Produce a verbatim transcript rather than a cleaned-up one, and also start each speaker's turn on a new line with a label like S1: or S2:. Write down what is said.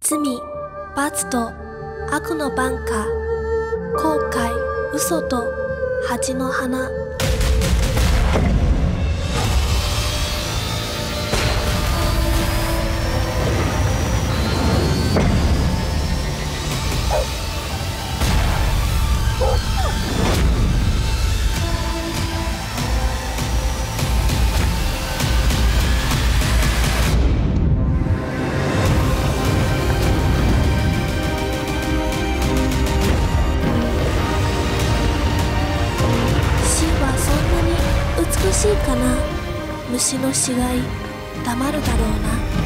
S1: 罪、罰と悪の挽歌、後悔、嘘と恥の花。美しいかな。虫の死骸、黙るだろうな。